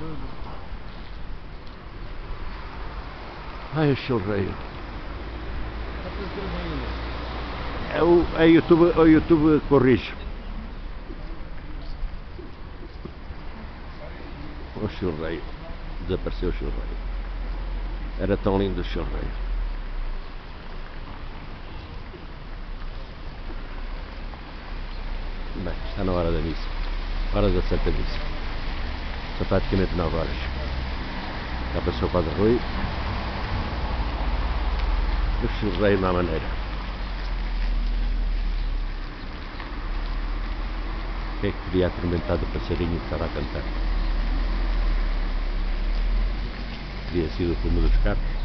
Ai, o chilreio. O YouTube corrige. O chilreio. Desapareceu o chilreio. Era tão lindo o chilreio. Bem, está na hora da missa. Hora da Santa Missa. São praticamente 9 horas. Já passou quase a Rui. O chilreio não há maneira. O que é que podia atormentar o passarinho que estava a cantar? Teria sido o fumo dos carros.